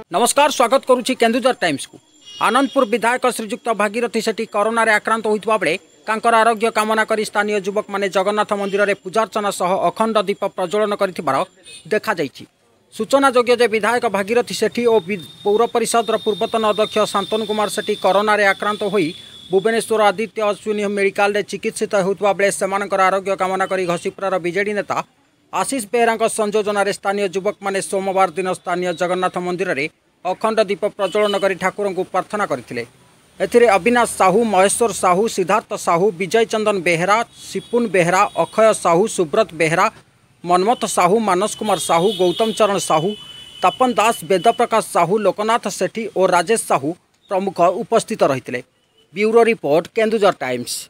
नमस्कार स्वागत करुछि केन्दुझर टाइम्स को। आनंदपुर विधायक श्रीजुक्त भागीरथी सेठी कोरोना रे आक्रांत होइतबा बेले तांकर आरोग्य कामना करी स्थानीय युवक माने जगन्नाथ मंदिर रे पूजार्चना सह अखंड दीप प्रज्वलन करिथिबार देखा जाइछि। सूचना योग्य जे विधायक भागीरथी सेठी और पौर परिषद पूर्वतन अध्यक्ष शांतनु कुमार सेठी कोरोना रे आक्रांत होई भुवनेश्वर आदित्य अश्विनी मेडिकल रे चिकित्सित होइतबा बेले सेमानकर आरोग्य कामना करी घसीपुरार बीजेडी नेता आशीष बेहरा संयोजन स्थानीय युवक माने सोमवार दिन स्थानीय जगन्नाथ मंदिर रे अखंड दीप प्रज्वलन कर ठाकुर को प्रार्थना करथिले। एथिरे अविनाश साहू, महेश्वर साहू, सिद्धार्थ साहू, विजय चंदन बेहरा, सिपुन बेहरा, अक्षय साहू, सुब्रत बेहरा, मनमथ साहू, मानस कुमार साहू, गौतम चरण साहू, तपन दास, वेदप्रकाश साहू, लोकनाथ सेठी और राजेश साहू प्रमुख उपस्थित रहिथिले। Bureau report Keonjhar times.